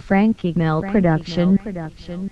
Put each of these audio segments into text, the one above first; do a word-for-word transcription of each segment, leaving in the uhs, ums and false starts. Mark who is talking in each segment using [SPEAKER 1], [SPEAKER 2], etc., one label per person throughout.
[SPEAKER 1] Frankie Mel Production. Production.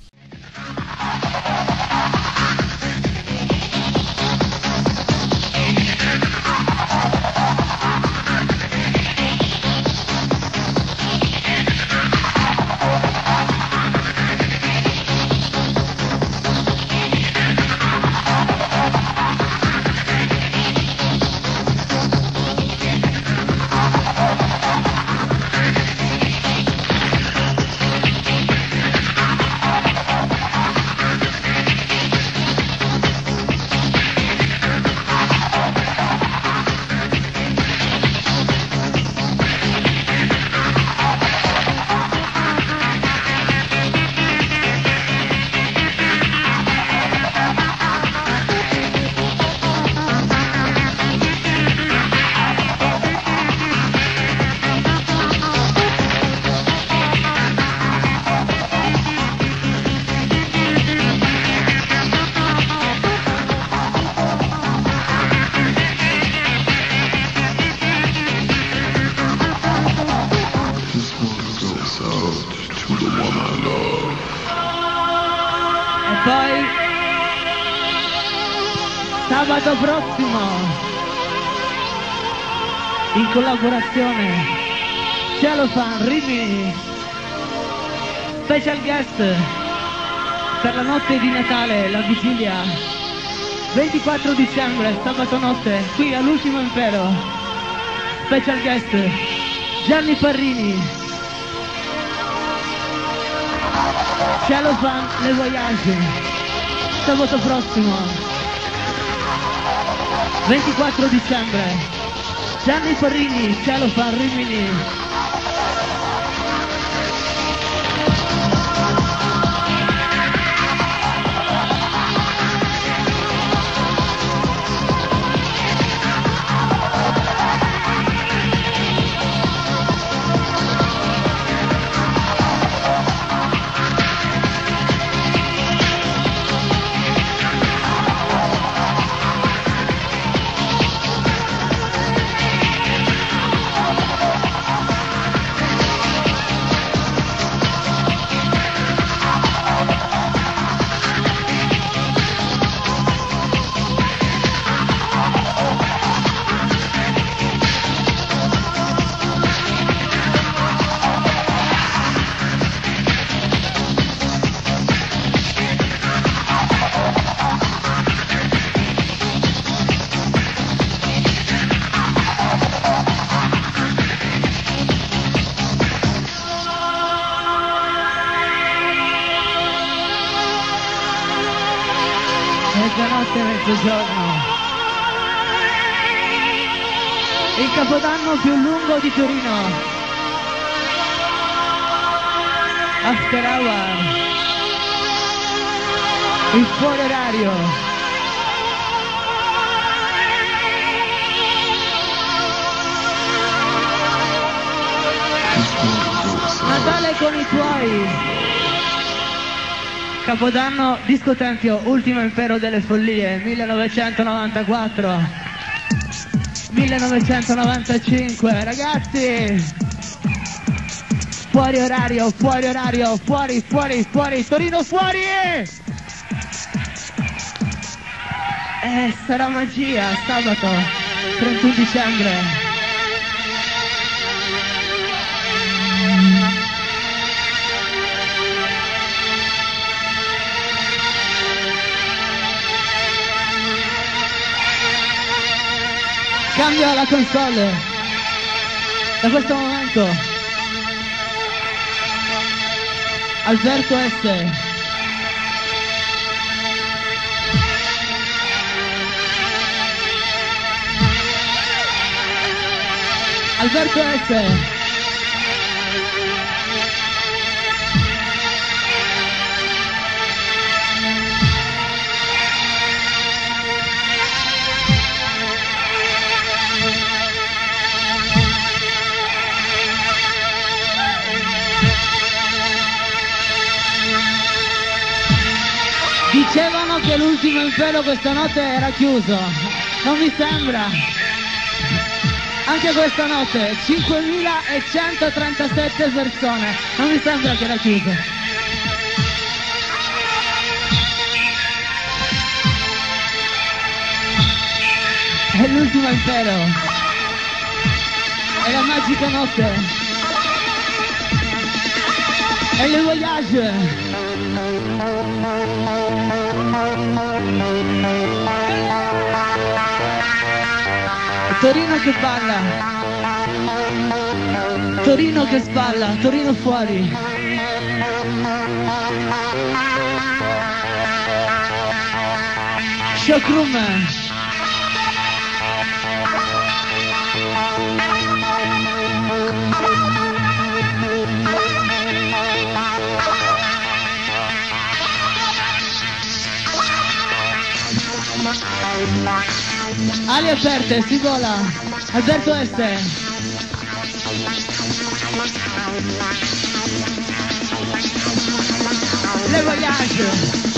[SPEAKER 2] Sabato prossimo, in collaborazione Cellophane Rimini, special guest per la notte di Natale, la vigilia, ventiquattro dicembre, sabato notte, qui all'Ultimo Impero, special guest Gianni Farrini, Cellophane Le Voyage, sabato prossimo. ventiquattro dicembre, Gianni Farrini, Cellophane Rimini. Mezzanotte e mezzogiorno, il capodanno più lungo di Torino, After Hour, il fuori orario, Natale con i tuoi. Capodanno Disco Tempio, Ultimo Impero delle Follie, millenovecentonovantaquattro millenovecentonovantacinque, ragazzi! Fuori orario, fuori orario, fuori, fuori, fuori, Torino fuori! Eh, sarà magia, sabato, trentuno dicembre. Cambia la console da questo momento. Alberto S. Alberto S. Dicevano che l'Ultimo Impero questa notte era chiuso, non mi sembra. Anche questa notte cinquemilacentotrentasette persone, non mi sembra che era chiuso. È l'ultimo impero, è la magica notte, è le voyage. Torino che balla, Torino che spalla, Torino fuori. Showroom. Ali aperte, si vola, Alberto Este. Le voyage.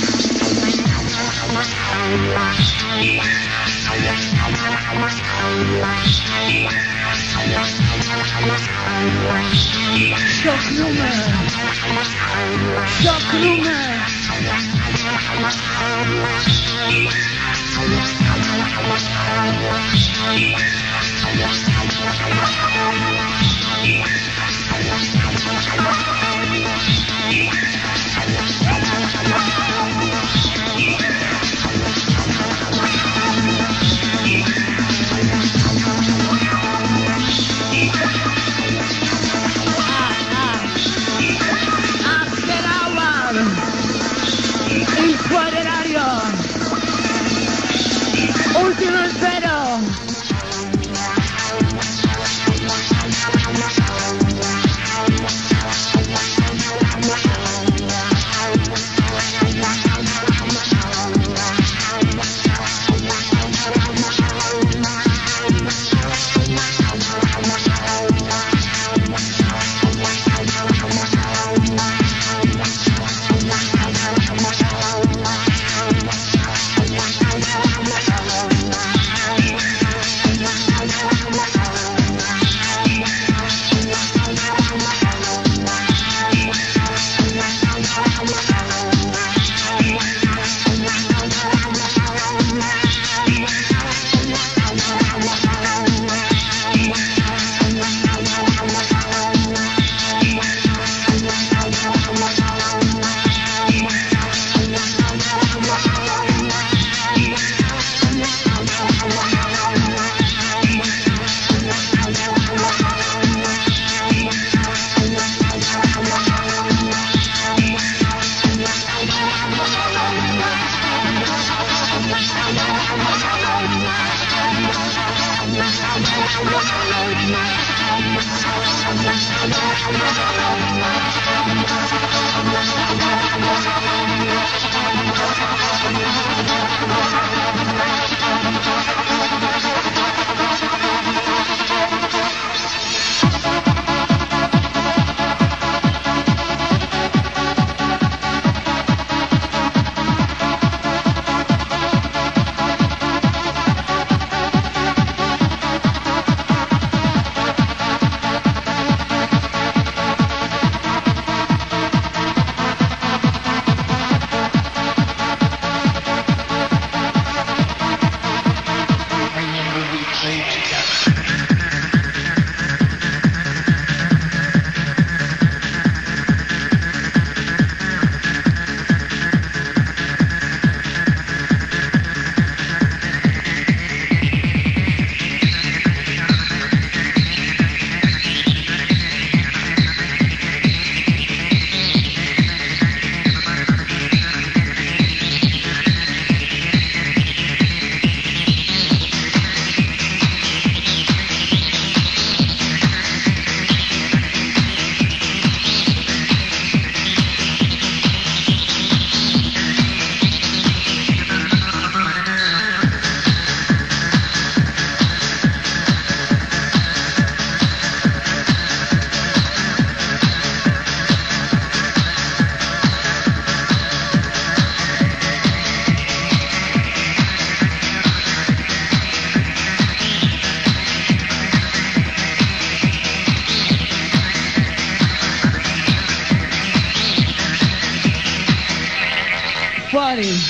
[SPEAKER 2] Showroom. Showroom. Il quadrario, ultimo impero. fuori.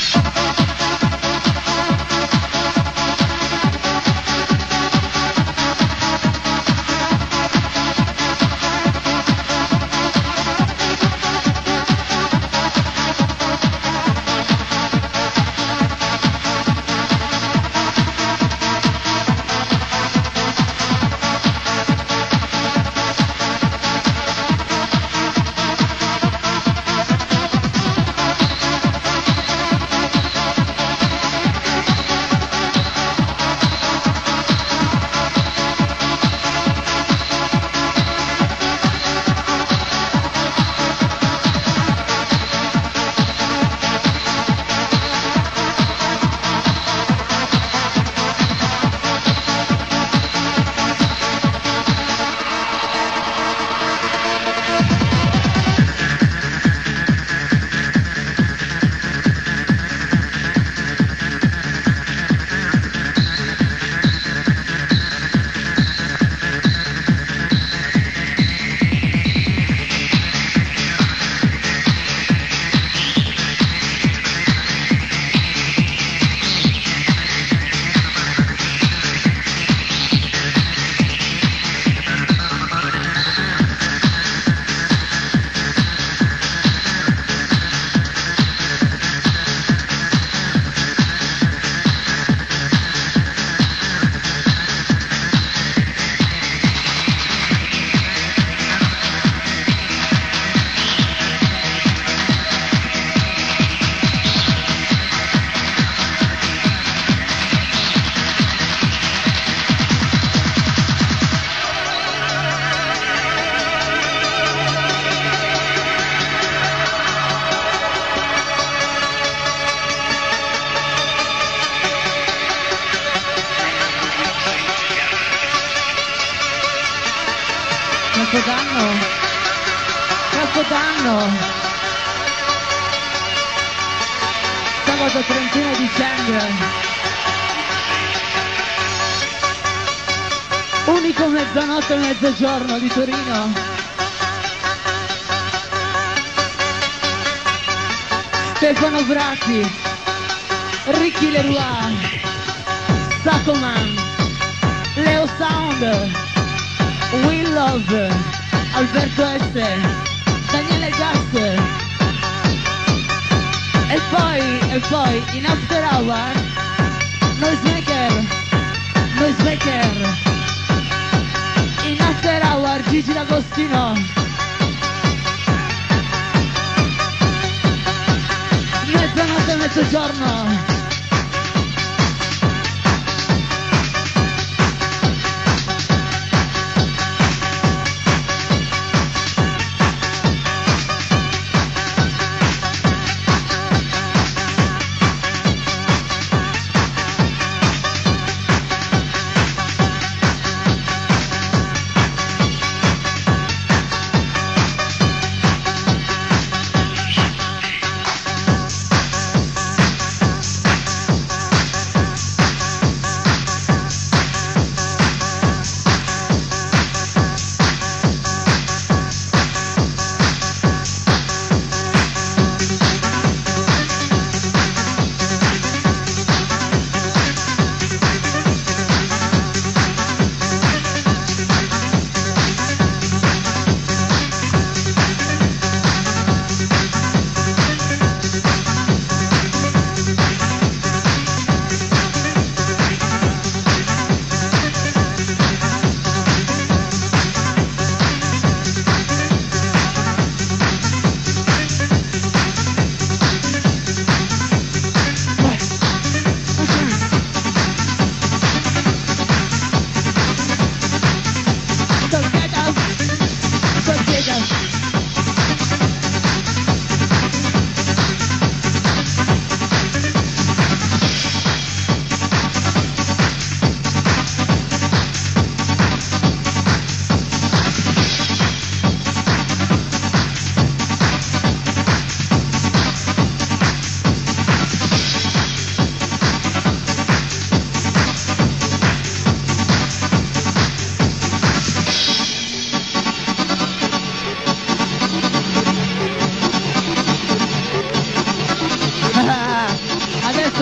[SPEAKER 2] Capodanno, Capodanno, sabato trentuno dicembre, unico mezzanotte e mezzogiorno di Torino. Stefano Bracchi, Ricky Leroy, Sacoman, Leo Sound, Will Love, Alberto S, Daniele Gas, e poi, e poi in After Hour Noisemaker, Noisemaker, in After Hour Gigi D'Agostino, mezzanotte e mezzogiorno.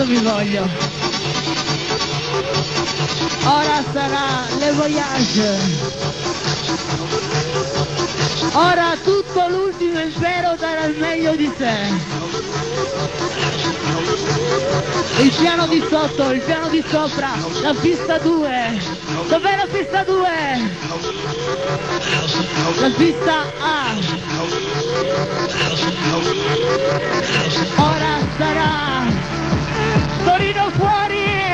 [SPEAKER 2] vi voglio. Ora sarà Le Voyage. Ora tutto l'ultimo impero darà il meglio di sé. Il piano di sotto, il piano di sopra, la pista due. Dov'è la pista due? La pista A. Ora sarà Torino fuori!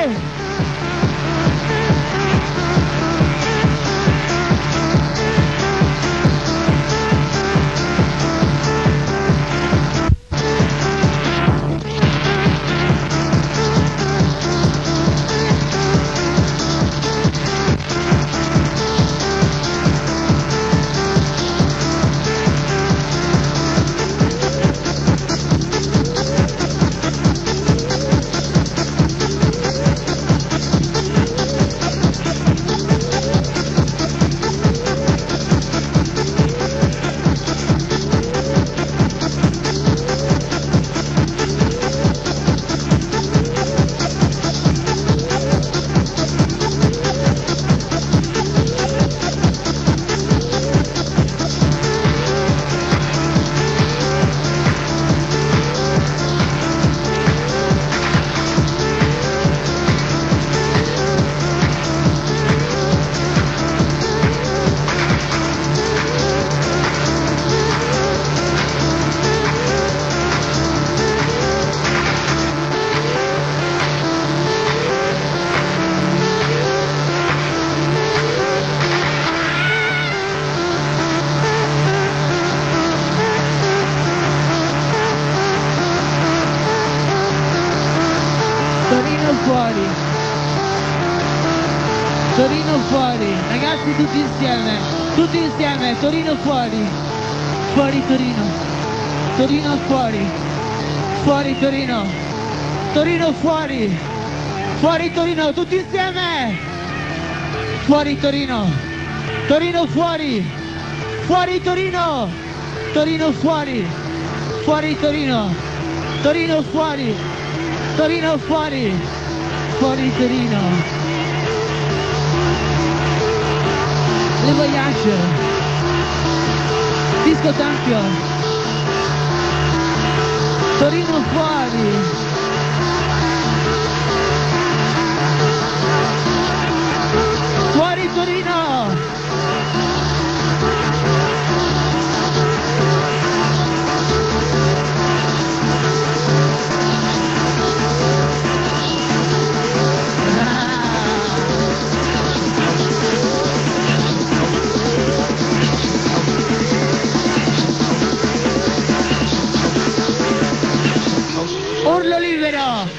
[SPEAKER 2] Fuori, Torino fuori, ragazzi tutti insieme, tutti insieme, Torino fuori, fuori Torino, Torino fuori, fuori Torino, Torino fuori, fuori Torino, tutti insieme, fuori Torino, Torino fuori, fuori Torino, Torino fuori, fuori Torino, Torino fuori, Torino fuori. Fuori Torino. Le Voyage. Disco Tampio. Torino fuori. Fuori Torino. Urlo libero!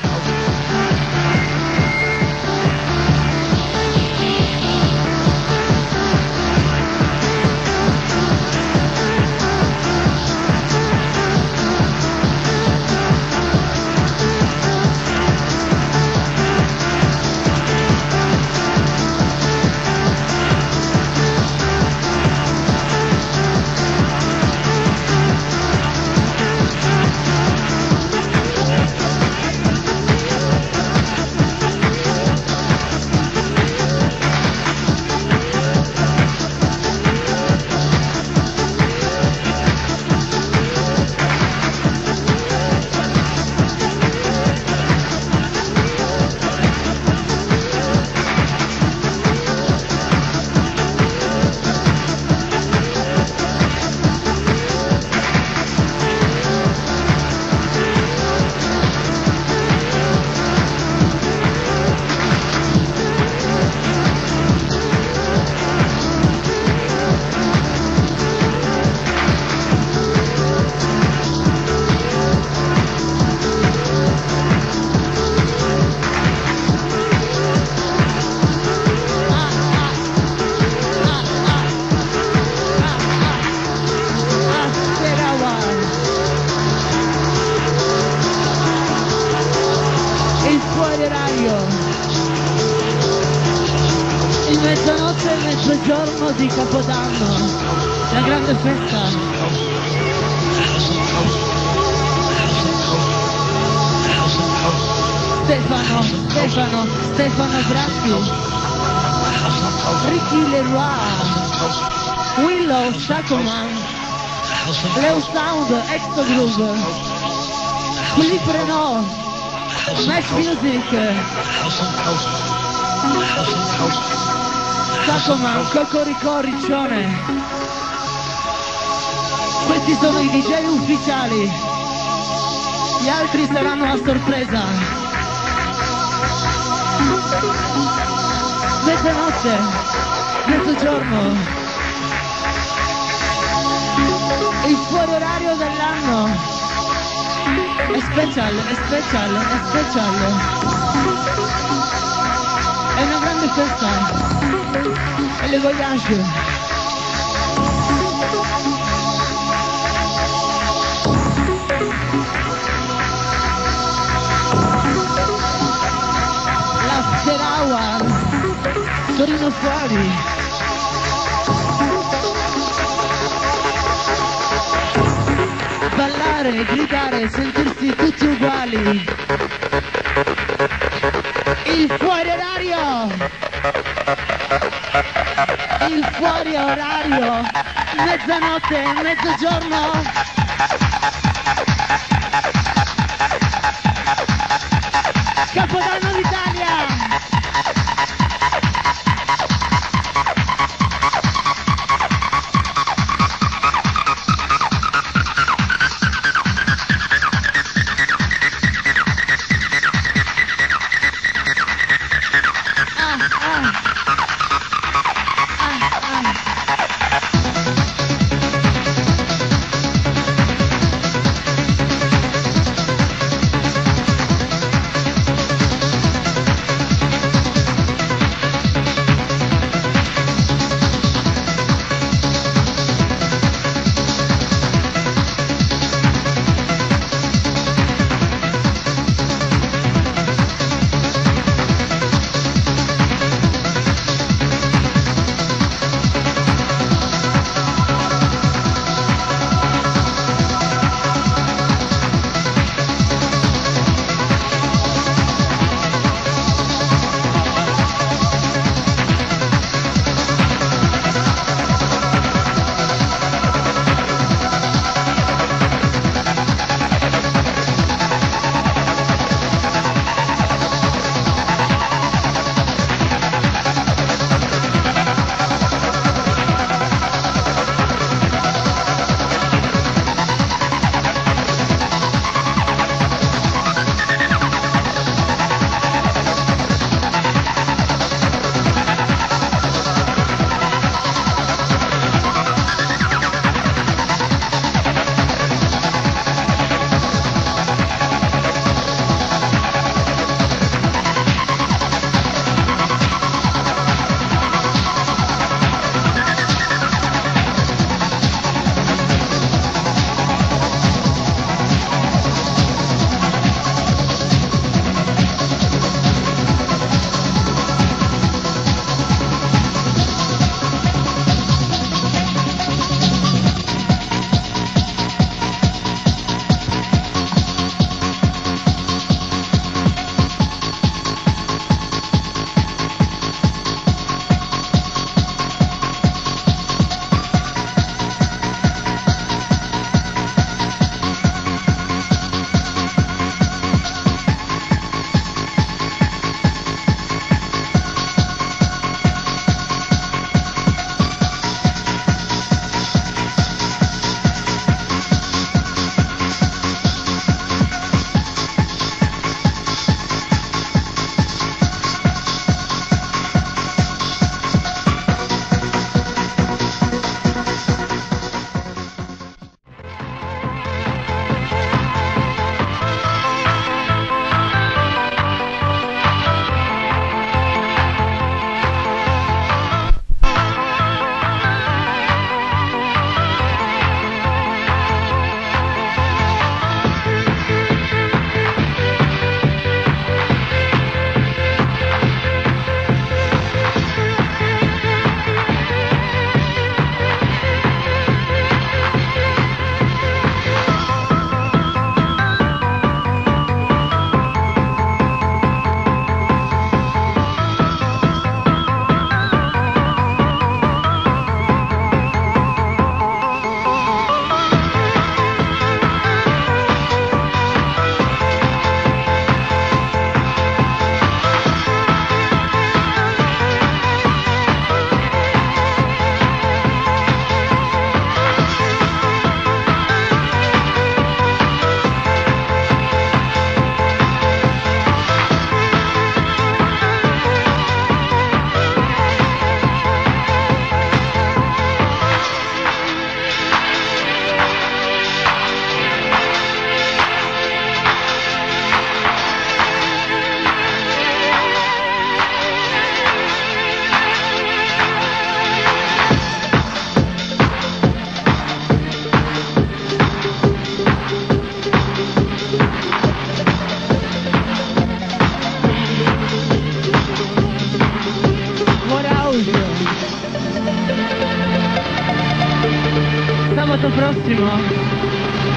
[SPEAKER 2] Il mezzanotte e il mezzogiorno di Capodanno, la grande festa. Stefano, Stefano Braschi, Ricky Leroy, Willow Shackleman, Leo Sound, Exo Groove, Philippe Renault, Match Music, Shackleman, Cocorico, Riccione. Questi sono i D J ufficiali, gli altri saranno a sorpresa. Mezzanotte, mezzogiorno, il fuori orario dell'anno, è special, è special, è special, è una grande festa, è le voyage. L'after hour, Torino fuori. Ballare, gridare, sentirsi tutti uguali. Il fuori orario. Il fuori orario. Mezzanotte, mezzogiorno. Capodanno d'Italia! Ah, ah. Ah, ah.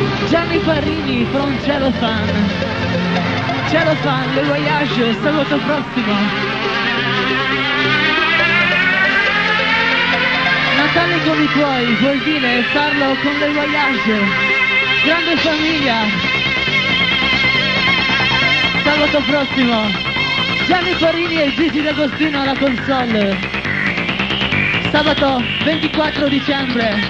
[SPEAKER 2] Gianni Farini from Cellophane. Cellophane, Le Voyage, sabato prossimo. Natale con i tuoi vuol dire farlo con Le Voyage. Grande famiglia. Sabato prossimo. Gianni Farini e Gigi D'Agostino alla console. Sabato ventiquattro dicembre.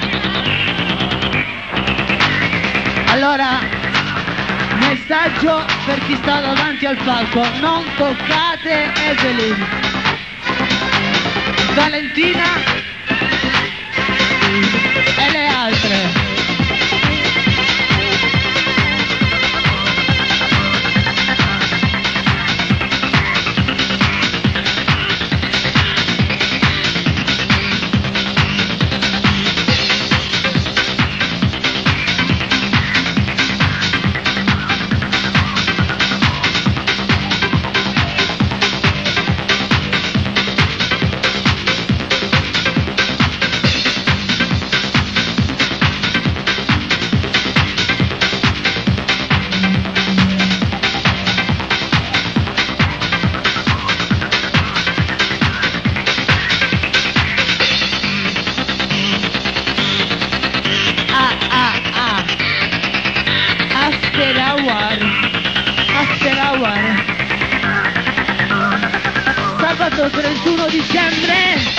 [SPEAKER 2] Allora, messaggio per chi sta davanti al palco: non toccate Evelyn, Valentina e le altre. Sabato trentuno dicembre.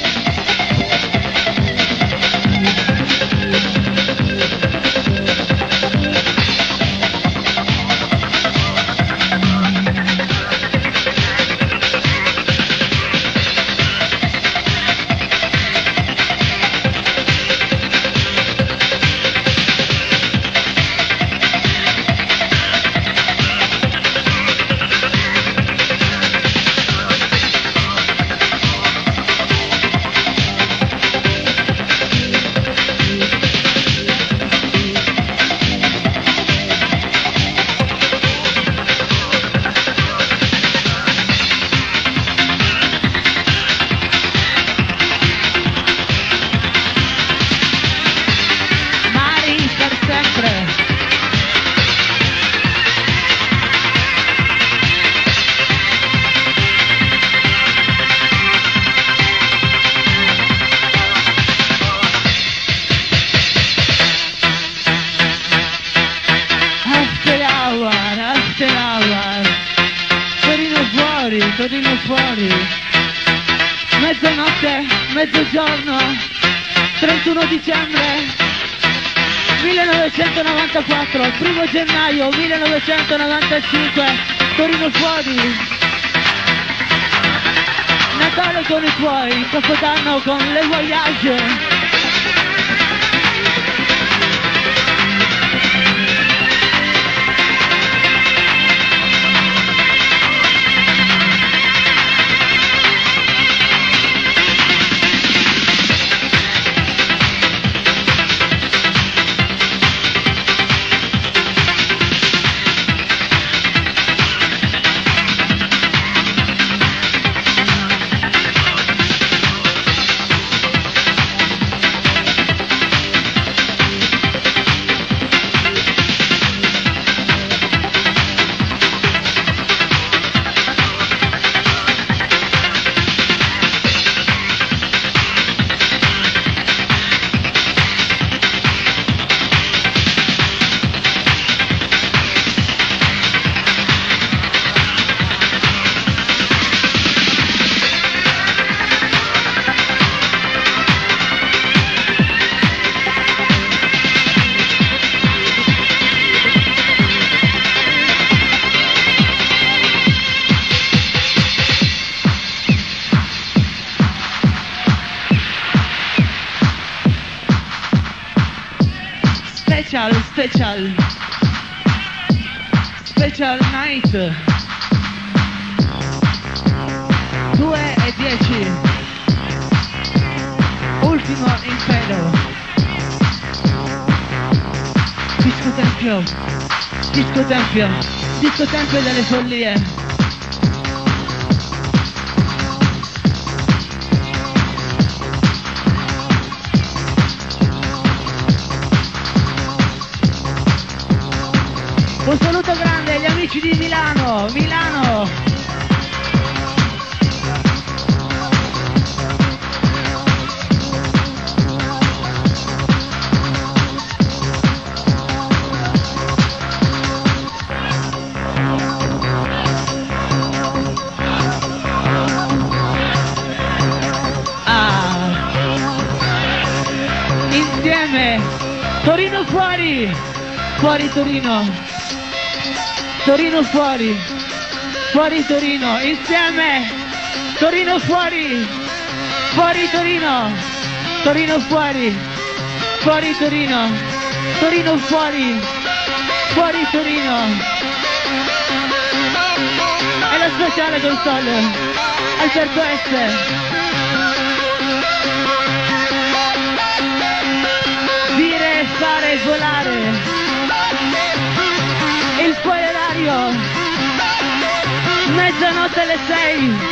[SPEAKER 2] Torino fuori, mezzanotte, mezzogiorno, trentuno dicembre millenovecentonovantaquattro, primo gennaio millenovecentonovantacinque, Torino fuori, Natale con i tuoi, Capodanno con Le Voyage. Special, special, special night, due e dieci, ultimo impero, disco tempio, disco tempio, disco tempio delle follie. Un saluto grande agli amici di Milano, Milano. Torino fuori, fuori Torino, Torino fuori, fuori Torino, insieme, Torino fuori, fuori Torino, Torino fuori, fuori Torino, Torino fuori, fuori Torino. E la speciale console, Alberto S. Fare volare il spoilerario, mezzanotte alle sei.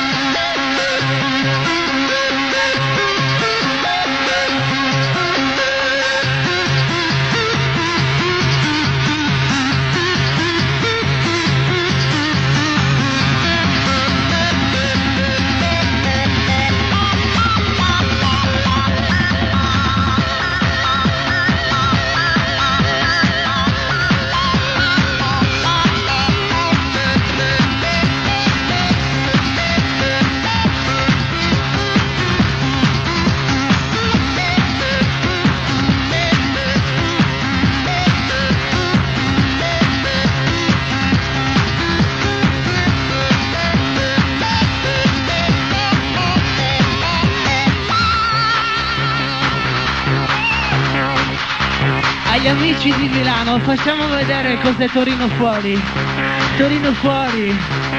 [SPEAKER 2] Agli amici di Milano facciamo vedere cos'è Torino fuori, Torino fuori,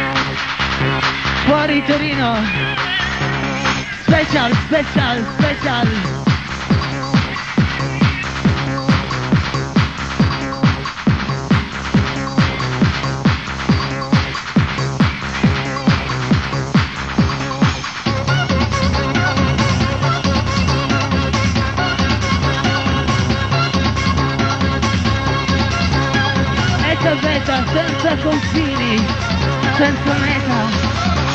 [SPEAKER 2] fuori Torino, special, special, special. Veta senza confini, senza meta.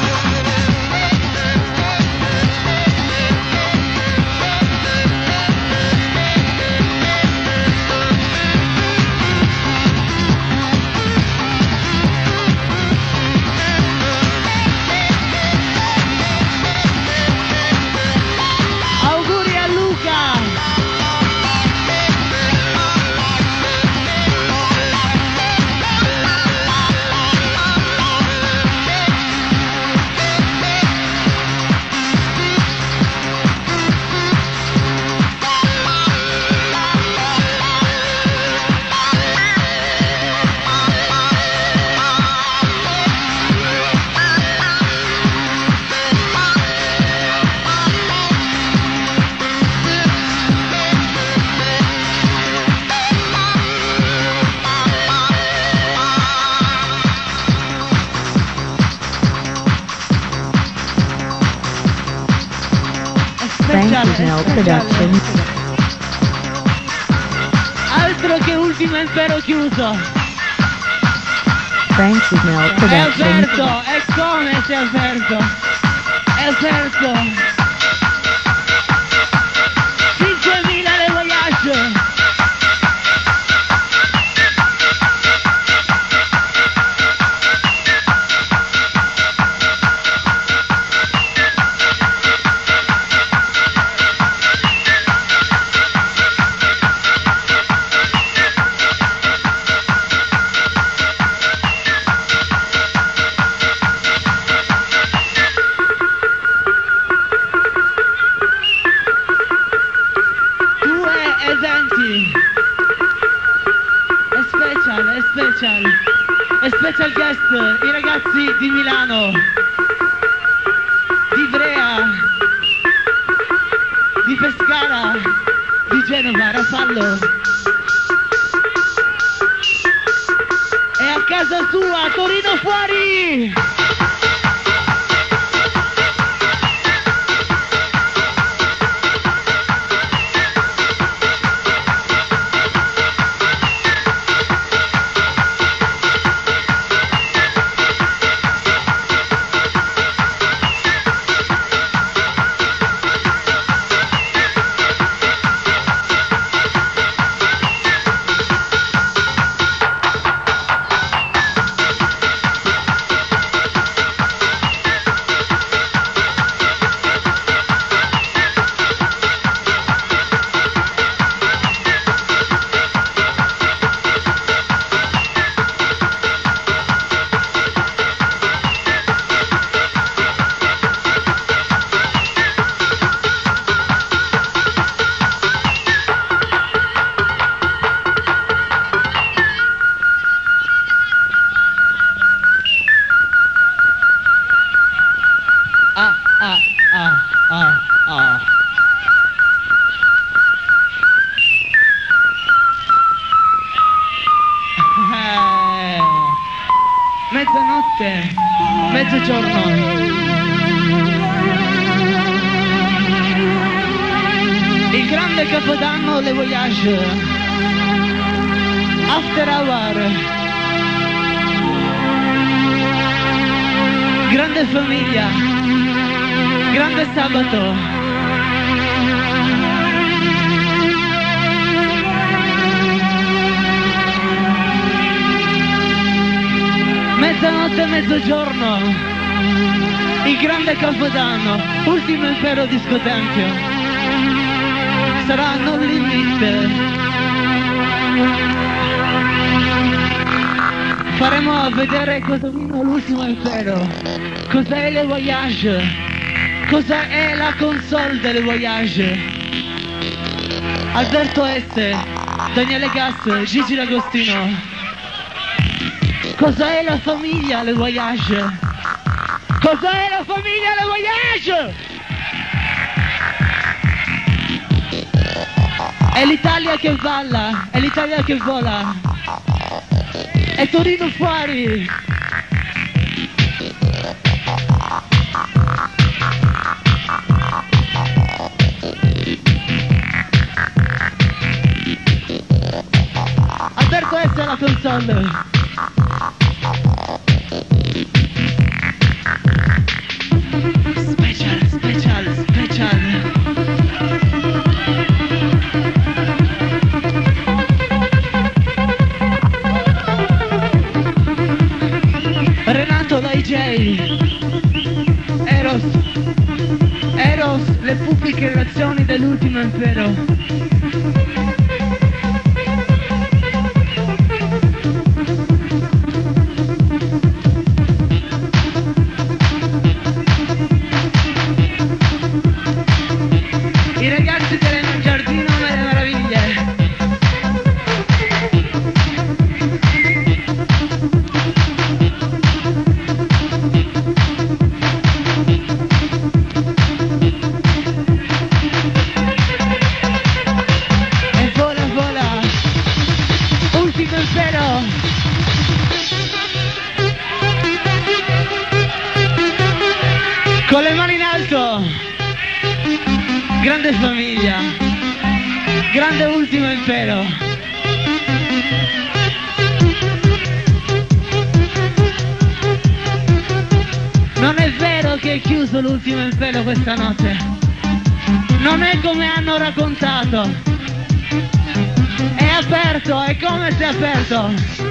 [SPEAKER 2] Auguri a Luca.
[SPEAKER 1] Frank Production.
[SPEAKER 2] Altro che ultimo impero chiuso.
[SPEAKER 1] Frank Production.
[SPEAKER 2] È aperto, è come se è aperto. È aperto. cinquemila le voyage. È special, è special, è special guest, i ragazzi di Milano, di Ivrea, di Pescara, di Genova, Rafallo. E a casa sua, Torino fuori! mezzanotte, mezzogiorno. Il grande capodanno, Le Voyage, After Hour, grande famiglia, grande sabato. Mezzanotte e mezzogiorno, il grande capodanno, ultimo impero discotempio, sarà Non Limit. Faremo a vedere cosa vino l'ultimo impero, cos'è Le Voyage, cos'è la console delle Voyage. Alberto S, Daniele Gas, Gigi D'Agostino. Cos'è la famiglia Le Voyage? Cos'è la famiglia Le Voyage? È l'Italia che balla, è l'Italia che vola, è Torino fuori. Alberto S è la console. Special, special, special. Renato la I J, Eros, Eros, le pubbliche relazioni dell'ultimo impero. Con le mani in alto, grande famiglia, grande ultimo impero. Non è vero che è chiuso l'ultimo impero questa notte, non è come hanno raccontato, è aperto, è come se è aperto.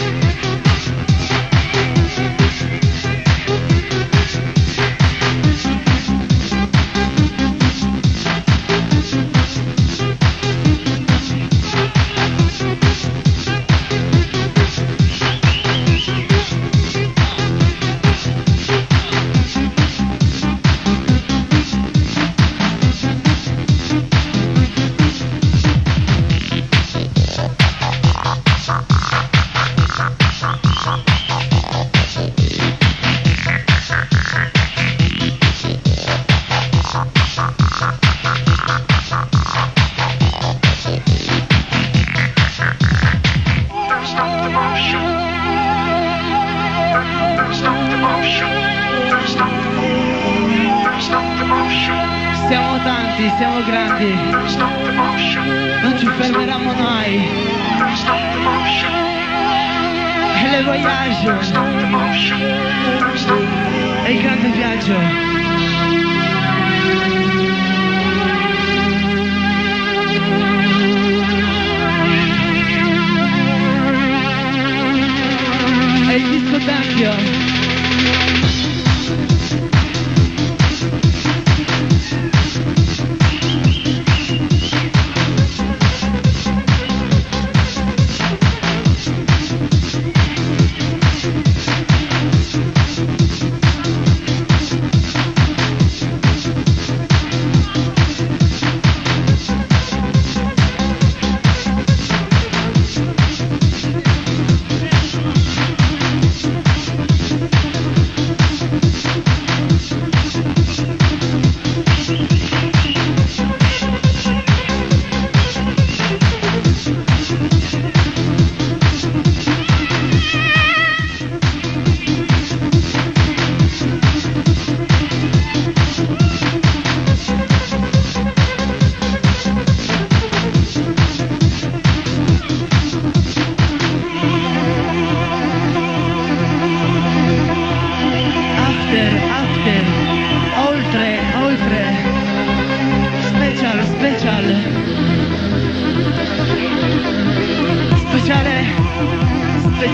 [SPEAKER 2] Siamo tanti, siamo grandi, non ci fermeremo mai. E Le Voyage è il grande viaggio. È il discotempio.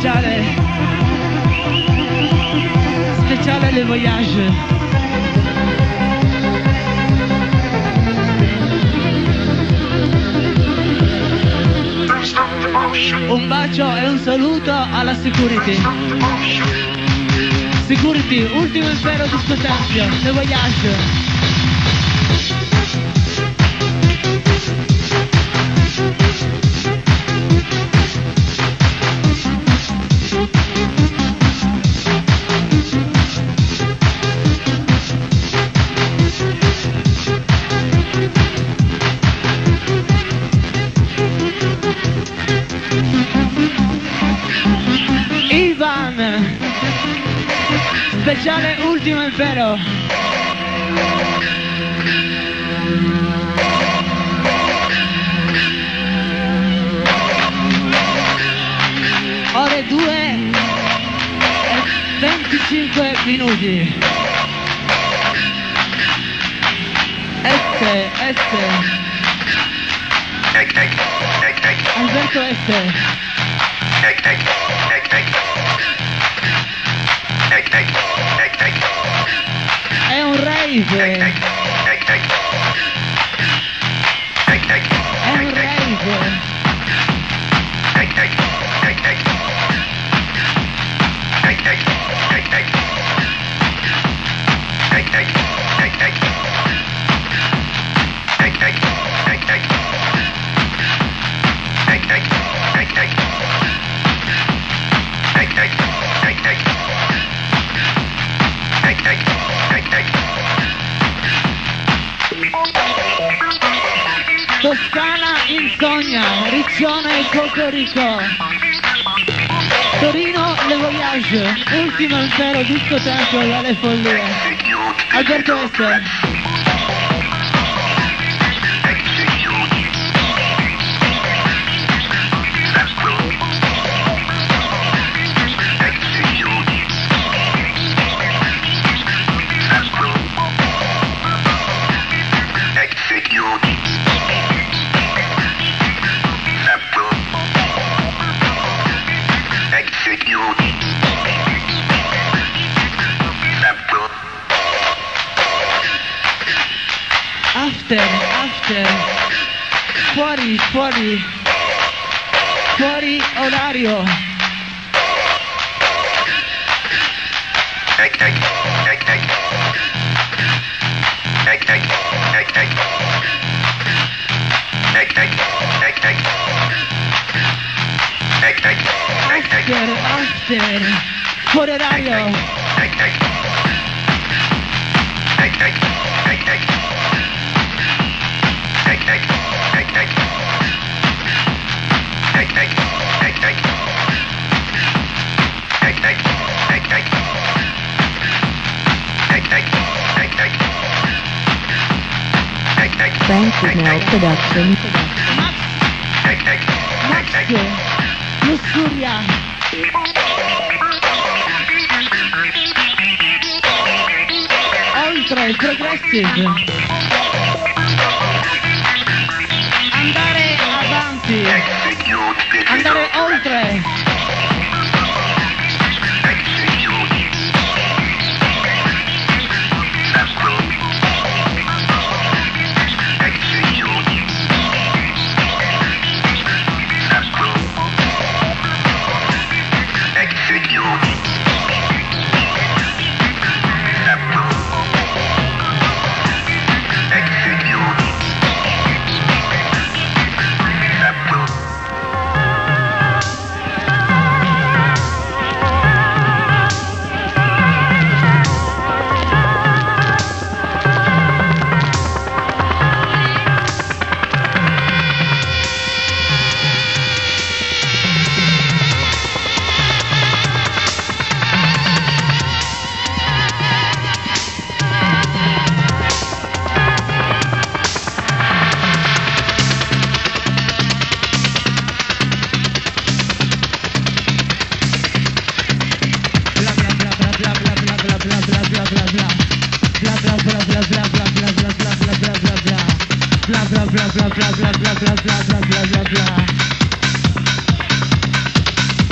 [SPEAKER 2] speciale, speciale Le Voyage. Un bacio e un saluto alla security. Security, ultimo impero di sto tempio, Le Voyage. Speciale ultimo impero. Ore due e venticinque minuti. Este, este. Alberto Este. È un rave. È un rave. Toscana insonnia, Riccione e Cocorico. Torino Le Voyage, ultimo impero di sto tempo dalle follie. Alberto Este. After, after, fuori, fuori, fuori orario. After, after, fuori orario.
[SPEAKER 1] Frank Signal Production.
[SPEAKER 2] Max, Lussuria. Oltre, progressive. Andare avanti. Andare oltre.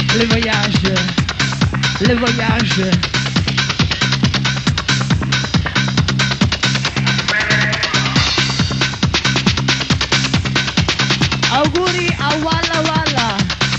[SPEAKER 2] Le voyage, le voyage. Auguri a Walla Walla.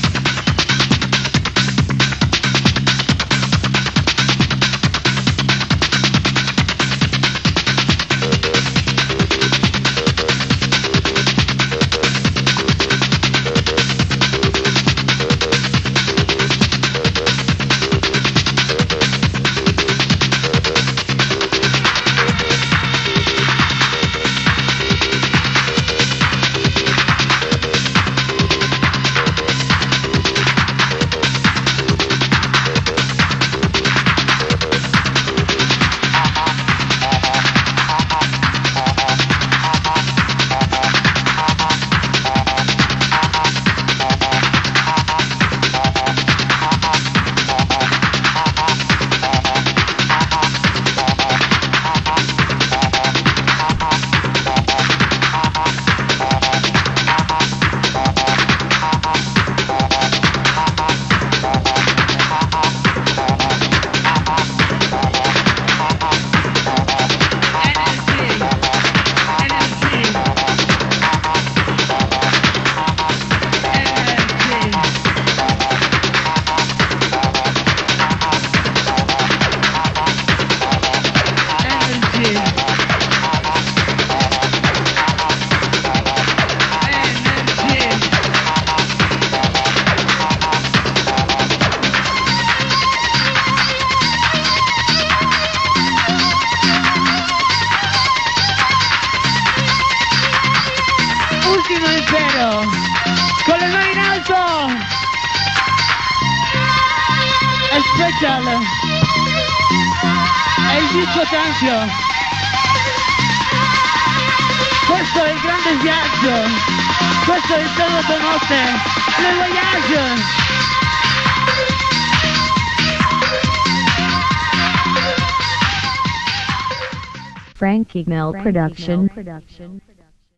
[SPEAKER 2] Ultimo impero, con le mani in alto, è special, è il disco tempio, questo è il grande viaggio, questo è il sabato notte, le voyage.
[SPEAKER 1] Frankie Mel Production.